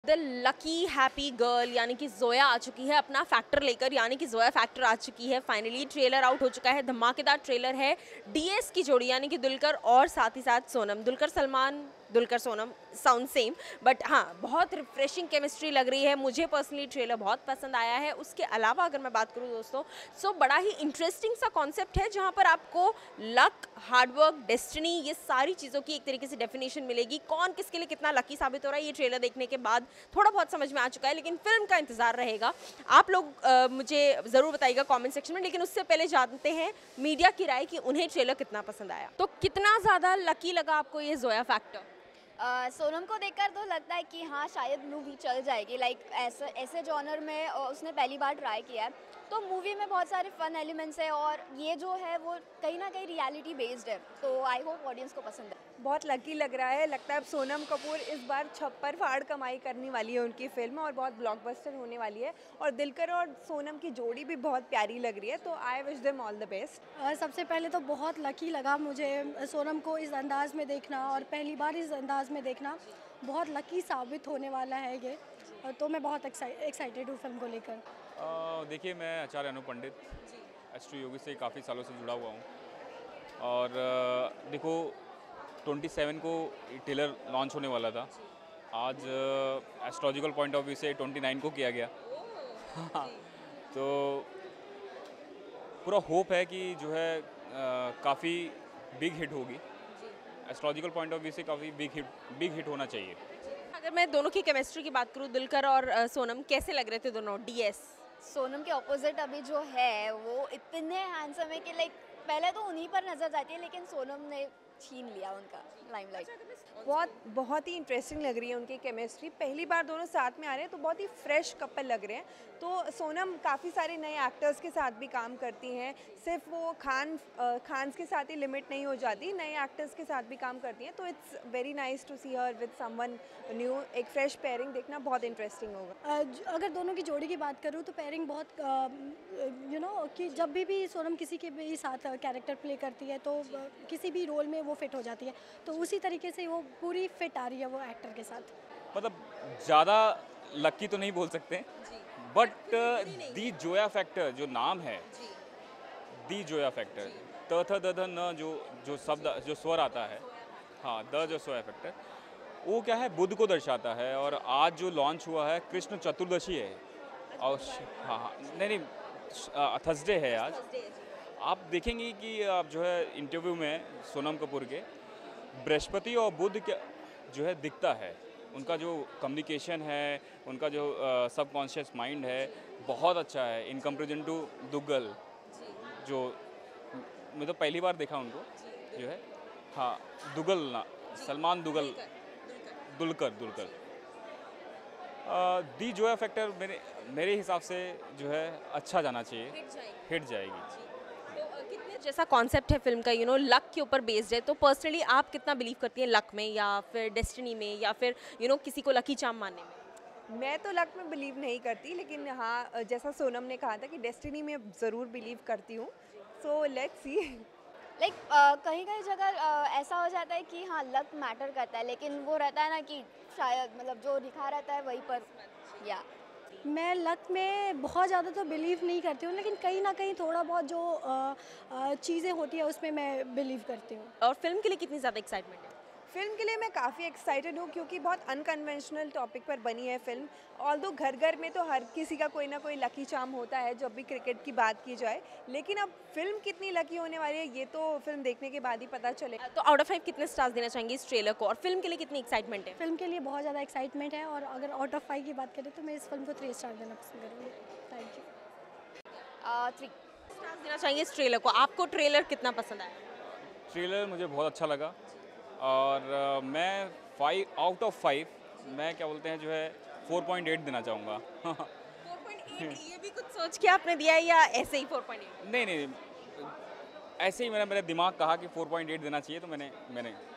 The lucky happy girl यानी कि जोया आ चुकी है अपना फैक्टर लेकर, यानी कि जोया फैक्टर आ चुकी है। फाइनली ट्रेलर आउट हो चुका है, धमाकेदार ट्रेलर है। डीएस की जोड़ी यानी कि दुलकर और साथ ही साथ Sonam, Dulquer Salman, Dulquer Sonam sound same, but हाँ बहुत रिफ्रेशिंग केमिस्ट्री लग रही है। मुझे पर्सनली ट्रेलर बहुत पसंद आया है। उसके अलावा अगर मैं बात करूँ दोस्तों, सो बड़ा ही इंटरेस्टिंग सा कॉन्सेप्ट है जहाँ पर आपको लक, हार्डवर्क, डेस्टिनी, ये सारी चीज़ों की एक तरीके से डेफिनेशन मिलेगी। कौन किसके लिए कितना लकी साबित हो रहा है, ये ट्रेलर देखने के बाद थोड़ा बहुत समझ में आ चुका है, लेकिन फिल्म का इंतजार रहेगा। आप लोग मुझे ज़रूर बताइएगा कमेंट सेक्शन में, लेकिन उससे पहले जानते हैं मीडिया की राय कि उन्हें ट्रेलर कितना पसंद आया। तो कितना ज़्यादा लकी लगा आपको ये जोया फैक्टर? सोनम को देखकर तो लगता है कि हाँ शायद मूवी चल जाएगी। लाइक ऐसे ऐसे जॉनर में उसने पहली बार ट्राई किया है, तो मूवी में बहुत सारे फन एलिमेंट्स है और ये जो है वो कहीं ना कहीं रियलिटी बेस्ड है, तो आई होप ऑडियंस को पसंद है। बहुत लकी लग रहा है। लगता है अब सोनम कपूर इस बार छप्पर फाड़ कमाई करने वाली है उनकी फिल्म, और बहुत ब्लॉकबस्टर होने वाली है। और दिलकर और सोनम की जोड़ी भी बहुत प्यारी लग रही है, तो I wish them all the best. सबसे पहले तो बहुत लकी लगा मुझे सोनम को इस अंदाज़ में देखना, और पहली बार इस अंदाज़ में देखना बहुत लकी साबित होने वाला है ये। तो मैं बहुत एक्साइटेड हूँ फिल्म को लेकर। देखिए, मैं आचार्य अनु पंडित एस्ट्रो योगी से काफ़ी सालों से जुड़ा हुआ हूँ, और देखो 27 को ट्रेलर लॉन्च होने वाला था। आज एस्ट्रोलॉजिकल पॉइंट ऑफ व्यू से 29 को किया गया। तो पूरा होप है कि जो है काफ़ी बिग हिट होगी। एस्ट्रोलॉजिकल पॉइंट ऑफ व्यू से काफ़ी बिग हिट होना चाहिए। अगर मैं दोनों की केमिस्ट्री की बात करूँ, दुलकर और सोनम, कैसे लग रहे थे दोनों डीएस? सोनम के ऑपोजिट अभी जो है वो इतने हैंडसम है कि लाइक पहले तो उन्हीं पर नजर जाती है, लेकिन सोनम ने छीन लिया उनका लाइमलाइट। बहुत ही इंटरेस्टिंग लग रही है उनकी केमिस्ट्री। पहली बार दोनों साथ में आ रहे हैं, तो बहुत ही फ्रेश कपल लग रहे हैं। तो सोनम काफ़ी सारे नए एक्टर्स के साथ भी काम करती हैं, सिर्फ वो खान्स के साथ ही लिमिट नहीं हो जाती, नए एक्टर्स के साथ भी काम करती हैं। तो it's very nice to see her with someone new. एक फ्रेश पेयरिंग देखना बहुत इंटरेस्टिंग होगा। अगर दोनों की जोड़ी की बात करूँ तो पेयरिंग बहुत कि जब भी सोनम किसी के भी साथ कैरेक्टर प्ले करती है तो किसी भी रोल में वो फिट हो जाती है, तो उसी तरीके से वो पूरी फिट आ रही है वो एक्टर के साथ। मतलब ज़्यादा लकी तो नहीं बोल सकते, बट दी जोया फैक्टर जो नाम है, दी जोया फैक्टर, त थ द ध न जो शब्द जो स्वर आता है, हाँ द जो जोया फैक्टर, वो क्या है, बुध को दर्शाता है। और आज जो लॉन्च हुआ है कृष्ण चतुर्दशी है, और हाँ नहीं थर्सडे है आज। आप देखेंगे कि आप जो है इंटरव्यू में सोनम कपूर के बृहस्पति और बुध के जो है दिखता है। उनका जो कम्युनिकेशन है, उनका जो सबकॉन्शियस माइंड है, बहुत अच्छा है इन कंपेरिजन टू दुग्गल, जो मैं तो पहली बार देखा उनको जो है। हाँ दुग्गल ना, सलमान दुग्गल, दुलकर दी जोया फैक्टर मेरे हिसाब से जो है अच्छा जाना चाहिए, हिट जाएगी। कितने जैसा कॉन्सेप्ट है फिल्म का, लक के ऊपर बेस्ड है, तो पर्सनली आप कितना बिलीव करती हैं लक में, या फिर डेस्टिनी में, या फिर किसी को लकी चार्म मानने में? मैं तो लक में बिलीव नहीं करती, लेकिन हाँ जैसा सोनम ने कहा था कि डेस्टिनी में ज़रूर बिलीव करती हूँ। So let's see. लाइक कहीं कहीं जगह ऐसा हो जाता है कि हाँ लक मैटर करता है, लेकिन वो रहता है ना कि शायद मतलब जो लिखा रहता है वहीं पर। या मैं लक में बहुत ज़्यादा तो बिलीव नहीं करती हूँ, लेकिन कहीं ना कहीं थोड़ा बहुत जो चीज़ें होती है उसमें मैं बिलीव करती हूँ। और फिल्म के लिए कितनी ज़्यादा एक्साइटमेंट है? फिल्म के लिए मैं काफ़ी एक्साइटेड हूँ, क्योंकि बहुत अनकन्वेंशनल टॉपिक पर बनी है फिल्म। ऑल्दो घर घर में तो हर किसी का कोई ना कोई लकी चार्म होता है जब भी क्रिकेट की बात की जाए, लेकिन अब फिल्म कितनी लकी होने वाली है ये तो फिल्म देखने के बाद ही पता चलेगा। तो आउट ऑफ 5 कितने स्टार्स देना चाहेंगे इस ट्रेलर को, और फिल्म के लिए कितनी एक्साइटमेंट है? फिल्म के लिए बहुत ज़्यादा एक्साइटमेंट है, और अगर आउट ऑफ 5 की बात करें तो मैं इस फिल्म को 3 स्टार देना पसंद करूँगी। Thank you. 3 स्टार्स देना चाहेंगे इस ट्रेलर को। आपको ट्रेलर कितना पसंद आया? ट्रेलर मुझे बहुत अच्छा लगा, और मैं 5 आउट ऑफ 5 मैं क्या बोलते हैं जो है 4.8 देना चाहूँगा। 4.8 ये भी कुछ सोच के आपने दिया है, या ऐसे ही 4.8? नहीं, ऐसे ही मेरा दिमाग कहा कि 4.8 देना चाहिए, तो मैंने